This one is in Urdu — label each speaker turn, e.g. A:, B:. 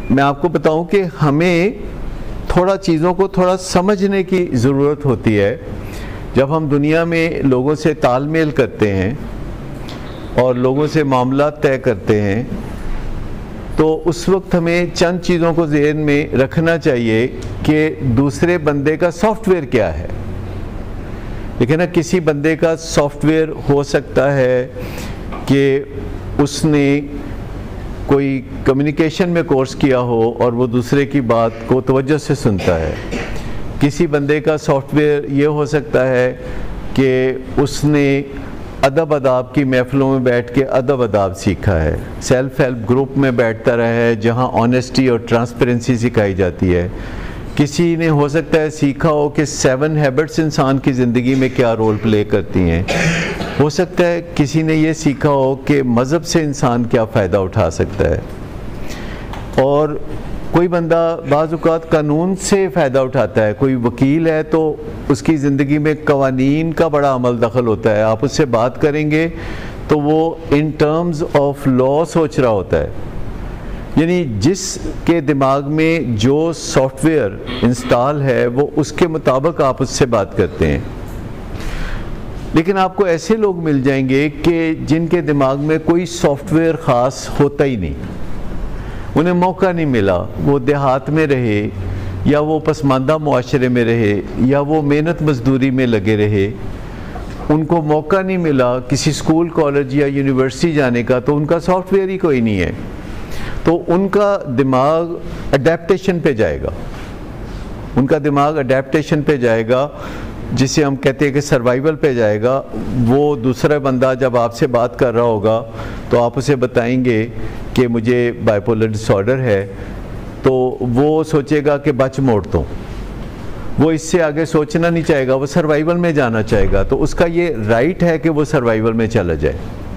A: میں آپ کو بتاؤں کہ ہمیں تھوڑا چیزوں کو تھوڑا سمجھنے کی ضرورت ہوتی ہے. جب ہم دنیا میں لوگوں سے تال میل کرتے ہیں اور لوگوں سے معاملات طے کرتے ہیں تو اس وقت ہمیں چند چیزوں کو ذہن میں رکھنا چاہیے کہ دوسرے بندے کا سافٹ ویئر کیا ہے. لیکن کسی بندے کا سافٹ ویئر ہو سکتا ہے کہ اس نے کوئی کمیونیکیشن میں کورس کیا ہو اور وہ دوسرے کی بات کو توجہ سے سنتا ہے. کسی بندے کا سافٹ ویئر یہ ہو سکتا ہے کہ اس نے ادب آداب کی محفلوں میں بیٹھ کے ادب آداب سیکھا ہے, سیلف ہیلپ گروپ میں بیٹھتا رہا ہے جہاں آنیسٹی اور ٹرانسپیرنسی سکھائی جاتی ہے. کسی نے ہو سکتا ہے سیکھا ہو کہ 7 ہیبٹس انسان کی زندگی میں کیا رول پلے کرتی ہیں. ہو سکتا ہے کسی نے یہ سیکھا ہو کہ مذہب سے انسان کیا فائدہ اٹھا سکتا ہے. اور کوئی بندہ بعض اوقات قانون سے فائدہ اٹھاتا ہے. کوئی وکیل ہے تو اس کی زندگی میں قوانین کا بڑا عمل دخل ہوتا ہے. آپ اس سے بات کریں گے تو وہ ان ٹرمز آف لا سوچ رہا ہوتا ہے. یعنی جس کے دماغ میں جو سافٹ ویئر انسٹال ہے وہ اس کے مطابق آپ اس سے بات کرتے ہیں. لیکن آپ کو ایسے لوگ مل جائیں گے کہ جن کے دماغ میں کوئی سافٹ ویئر خاص ہوتا ہی نہیں, انہیں موقع نہیں ملا, وہ دیہات میں رہے یا وہ پسماندہ معاشرے میں رہے یا وہ محنت مزدوری میں لگے رہے, ان کو موقع نہیں ملا کسی اسکول کالج یا یونیورسٹی جانے کا, تو ان کا سافٹ ویئر ہی کوئی نہیں ہے. تو ان کا دماغ اڈیپٹیشن پہ جائے گا, ان کا دماغ اڈیپٹیشن پہ جائے گا, جسے ہم کہتے ہیں کہ سروائیول پہ جائے گا. وہ دوسرا بندہ جب آپ سے بات کر رہا ہوگا تو آپ اسے بتائیں گے کہ مجھے بائیپولر ڈس آرڈر ہے, تو وہ سوچے گا کہ بچ موڑ تو, وہ اس سے آگے سوچنا نہیں چاہے گا, وہ سروائیول میں جانا چاہے گا. تو اس کا یہ رائٹ ہے کہ وہ سروائیول میں چلا جائے.